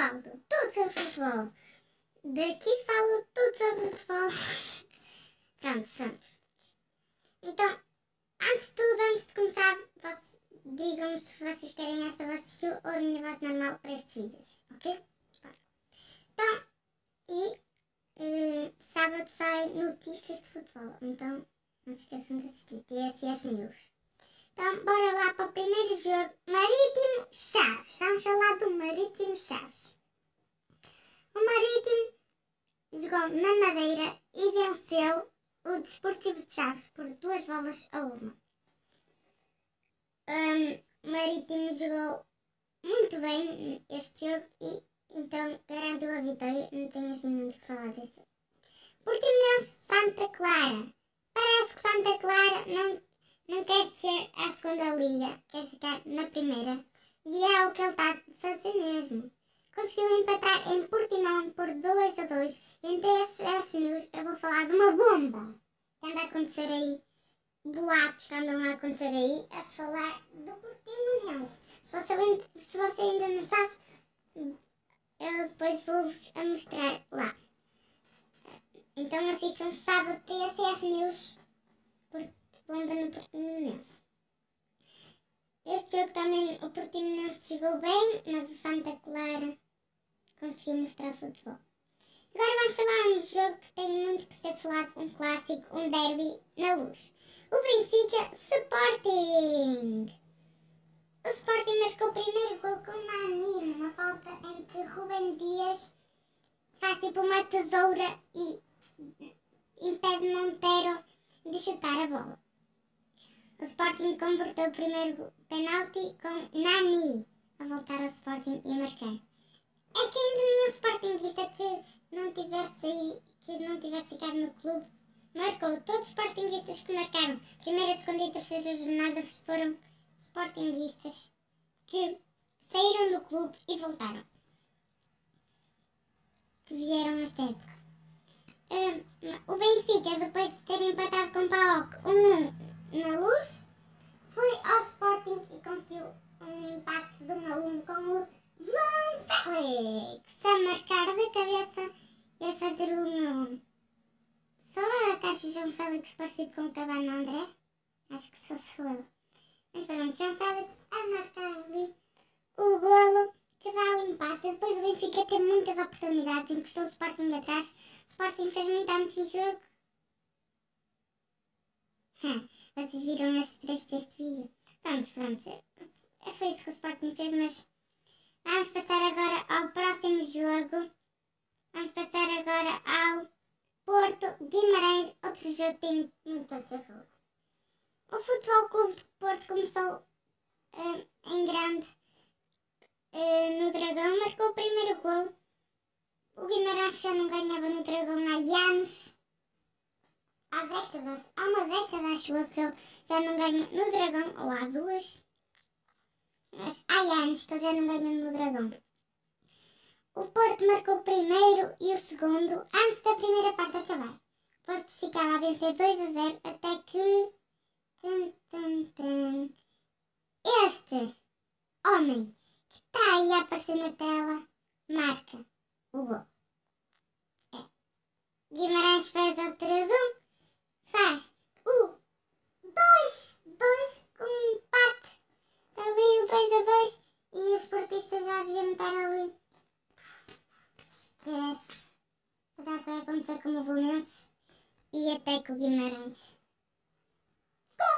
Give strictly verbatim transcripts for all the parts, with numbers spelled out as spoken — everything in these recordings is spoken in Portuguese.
falo tudo sobre futebol. Daqui falo tudo sobre futebol. Pronto, pronto. Então, antes de tudo, antes de começar, digam-me se vocês querem esta voz de estilo ou a minha voz normal para estes vídeos, ok? Então, e uh, sábado sai notícias de futebol, então não se esqueçam de assistir, T S F News. Então, bora lá para o primeiro jogo, Marítimo Chaves. Vamos falar do Marítimo Chaves. O Marítimo jogou na Madeira e venceu o Desportivo de Chaves por duas bolas a uma. Um, o Marítimo jogou muito bem este jogo e então garantiu a vitória. Não tenho assim muito o que falar deste jogo. Portimonense Santa Clara. Parece que Santa Clara não, não quer descer à segunda liga, quer ficar na primeira. E é o que ele está a fazer mesmo. Conseguiu empatar em Portimão por dois a dois. Em T S F News eu vou falar de uma bomba que anda a acontecer aí. Boatos que andam a acontecer aí a falar do Portimonense. Se você, se você ainda não sabe, eu depois vou-vos a mostrar lá. Então assistam sábado T S F News por bomba no Portimonense. Este jogo também o Portimonense jogou bem, mas o Santa Clara conseguiu mostrar futebol. Agora vamos falar um jogo que tem muito por ser falado, um clássico, um derby na Luz. O Benfica Sporting. O Sporting marcou o primeiro gol com Nani, uma falta em que Rubem Dias faz tipo uma tesoura e impede Monteiro de chutar a bola. O Sporting converteu o primeiro penalti com Nani a voltar ao Sporting e a marcar. É que ainda nenhum Sportingista que não tivesse, que não tivesse ficado no clube marcou. Todos os Sportingistas que marcaram primeira, segunda e terceira jornada foram Sportingistas que saíram do clube e voltaram. Que vieram nesta época. Um, o Benfica, depois de ter empatado com o PAOK um a um na Luz, foi ao Sporting e conseguiu um empate de um a um com o João Félix a marcar de cabeça e a fazer o um a um. Só a caixa João Félix parecido com o Cabana André? Acho que só sou eu. Mas pronto, João Félix a marcar ali o golo que dá o empate. Depois o Benfica teve muitas oportunidades, encostou o Sporting atrás. O Sporting fez muito anti-jogo. Vocês viram esse trecho deste vídeo? Pronto, pronto. Foi isso que o Sporting fez, mas vamos passar agora ao próximo jogo. Vamos passar agora ao Porto Guimarães. Outro jogo que tem muito a ser falado. O Futebol Clube de Porto começou uh, em grande uh, no Dragão. Marcou o primeiro gol. O Guimarães já não ganhava no Dragão há anos. Há décadas. Há uma década acho eu que ele já não ganha no Dragão. Ou há duas. Mas há anos que ele já não ganha no Dragão. O Porto marcou o primeiro e o segundo antes da primeira parte acabar. O Porto ficava a vencer dois a zero até que tum, tum, tum, este homem que está aí a aparecer na tela marca o gol. É. Guimarães faz o três a um, faz o dois a dois com um empate ali, o dois a dois, e os portistas já deviam estar ali. Esquece. Será que vai acontecer como o Belenenses e até com o Guimarães? Gol!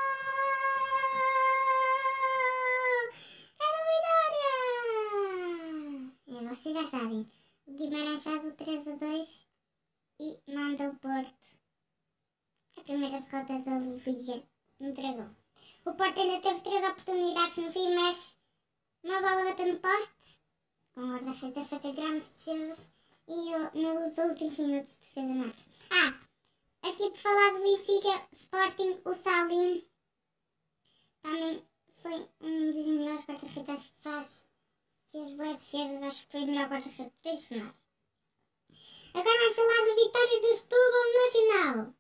É da Vitória! É, vocês já sabem. O Guimarães faz o três a dois e manda o Porto a primeira derrota da Liga no Dragão. O Porto ainda teve três oportunidades no fim, mas uma bola bateu no poste, com o guarda-redes a fazer grandes defesas e nos últimos minutos de defesa marca. Ah, aqui por falar do Benfica Sporting, o Salino também foi um dos melhores guarda-redes que faz. Fez boas defesas, acho que foi o melhor guarda-redes deste jornada. Agora vamos falar do Vitória do Setúbal Nacional.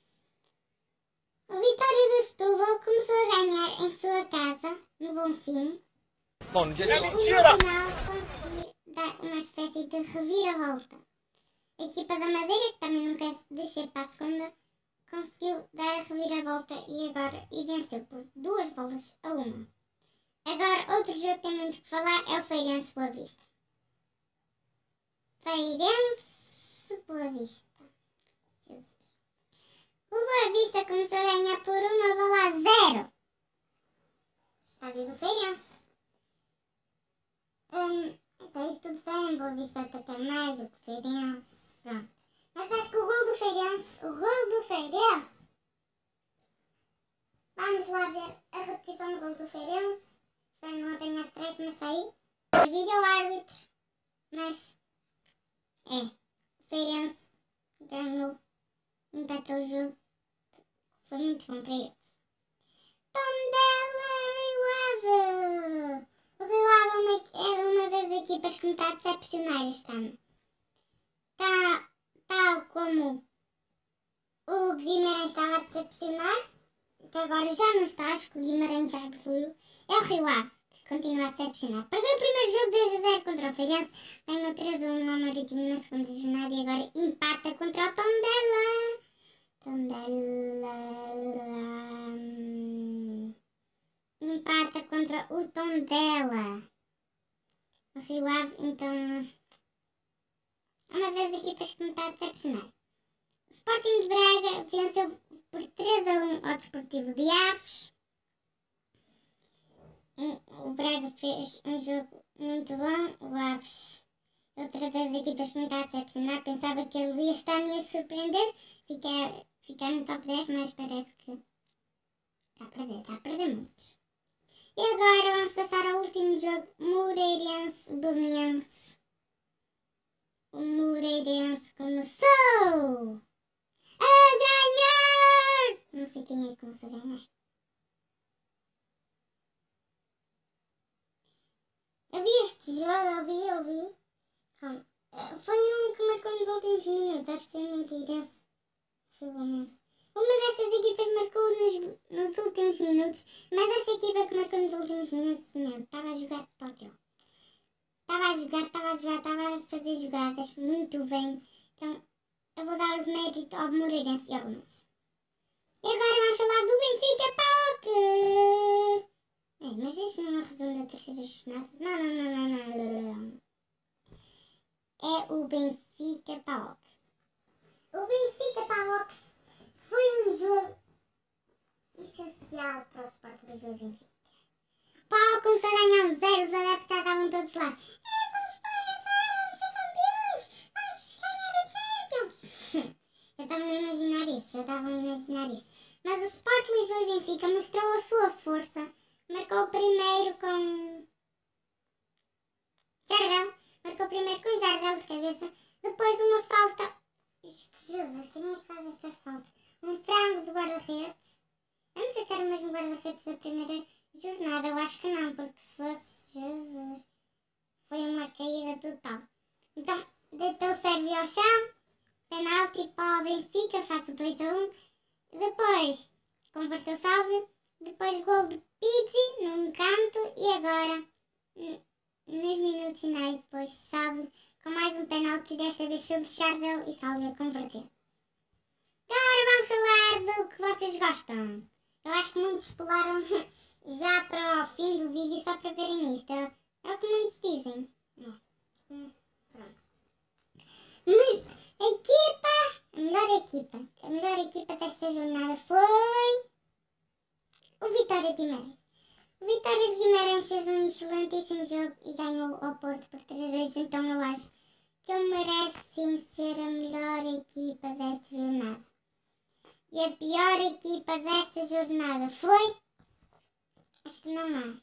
O Vitória do Setúbal começou a ganhar em sua casa, no Bonfim. Bom dia, e o Nacional conseguir dar um penalti de reviravolta. A equipa da Madeira, que também não quer descer para a segunda, conseguiu dar a reviravolta e agora e venceu por duas bolas a uma. Agora, outro jogo que tem muito que falar é o Feirense Boa Vista. Feirense Boa Vista. Jesus. O Boa Vista começou a ganhar por uma bola a zero. Estádio do Feirense. Hum, até aí tudo bem, Boa Vista até mais do que Feirense. Pronto. Mas é que o gol do Feirense, o gol do Feirense. Vamos lá ver a repetição do gol do Feirense. Espero não apanhar strike, mas está aí. Vídeo ao árbitro. Mas é, o Feirense ganhou, empatou o jogo. Foi muito bom para eles. Tondela Rio Ave. O Rio Ave é uma das equipas que me está a decepcionar este ano. Tá, tal como o Guimarães estava a decepcionar, que agora já não está, acho que o Guimarães já evoluiu. É o Rio Ave que continua a decepcionar. Perdeu o primeiro jogo dois a zero contra o Feirense, ganhou três a um ao Marítimo na segunda jornada e agora empata contra o Tondela. Tondela. Empata contra o Tondela. O Rio Ave, então, é uma das equipas que me está a decepcionar. O Sporting de Braga venceu por três a um ao Desportivo de Aves. O Braga fez um jogo muito bom. O Aves, outra das equipas que me está a decepcionar, pensava que ele este ano ia surpreender, ficar, ficar no top dez, mas parece que está a perder, está a perder muito. E agora vamos passar ao último jogo, Moreirense-Belenenses. O Moreirense começou a ganhar! Não sei quem é que começou a ganhar. Eu vi este jogo, eu vi, eu vi. Calma. Foi um que marcou nos últimos minutos, acho que foi o Moreirense. Pelo menos. Uma destas equipas marcou nos, nos últimos minutos, mas essa equipa que marcou nos últimos minutos mesmo, estava a jogar Tóquio. Estava a jogar, estava a jogar, estava a fazer jogadas muito bem. Então eu vou dar o mérito ao Moreirense e ao Belenenses. E agora vamos falar do Benfica P A O K. É, mas isto não é resumo da terceira jornada. Não, não, não, não, não, não. É o Benfica P A O K. O Benfica P A O K foi um jogo essencial para o Sport Lisboa Benfica. O P A O K começou a ganhar um zero, os adeptos já estavam todos lá. É, vamos para entrar, vamos ser campeões, vamos ganhar a Champions. Já estavam a imaginar isso, já estavam a imaginar isso. Mas o Sport Lisboa Benfica mostrou a sua força. Marcou o primeiro com Jardel. Marcou primeiro com Jardel de cabeça. Depois uma falta. Jesus, quem é que faz esta falta? Um frango de guarda-redes. Eu não sei se era o mesmo guarda-redes da primeira jornada. Eu acho que não, porque se fosse... Jesus. Foi uma caída total. Então, deitou o Sérvio ao chão. Penalti para o Benfica. Faz o dois a um. Depois, converteu Sálvio. Depois, gol de Pizzi num canto. E agora, nos minutos finais, depois, Sálvio com mais um penalti, desta vez sobre Jardel e Sálvio a converter. Agora vamos falar do que vocês gostam. Eu acho que muitos pularam já para o fim do vídeo só para verem isto. É, é o que muitos dizem. É. Pronto. A equipa, a melhor equipa, a melhor equipa desta jornada foi o Vitória de Guimarães. O Vitória de Guimarães fez um excelentíssimo jogo e ganhou ao Porto por três a dois, então eu acho que ele merece sim ser a melhor equipa desta jornada. E a pior equipa desta jornada foi? Acho que não há.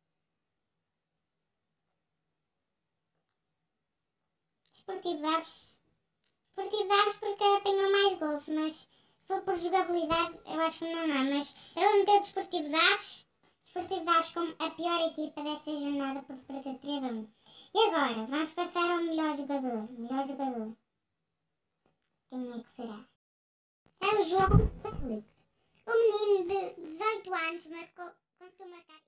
Desportivo de Aves. Desportivo de Aves porque apanhou mais gols, mas se for por jogabilidade eu acho que não há. Mas eu vou meter o Desportivo de Aves. Desportivo de Aves como a pior equipa desta jornada por perder três a um. E agora, vamos passar ao melhor jogador. Melhor jogador. Quem é que será? É o João Félix. O menino de dezoito anos marcou, conseguiu marcar.